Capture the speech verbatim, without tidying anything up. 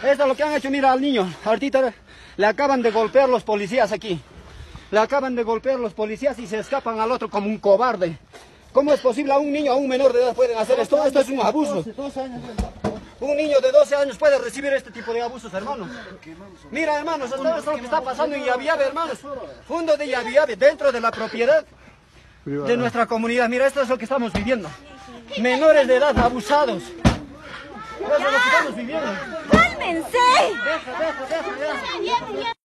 Esto es lo que han hecho, mira al niño. Ahorita le acaban de golpear los policías aquí. Le acaban de golpear los policías y se escapan al otro como un cobarde. ¿Cómo es posible a un niño, a un menor de edad pueden hacer esto? Esto es un abuso. Un niño de doce años puede recibir este tipo de abusos, hermanos. Mira, hermanos, esto es lo que está pasando en Yaviave, hermanos. Fondo de Yaviave, dentro de la propiedad de nuestra comunidad. Mira, esto es lo que estamos viviendo. Menores de edad abusados. Eso es lo que estamos viviendo. ¡Cálmense! Deja, deja, deja, deja.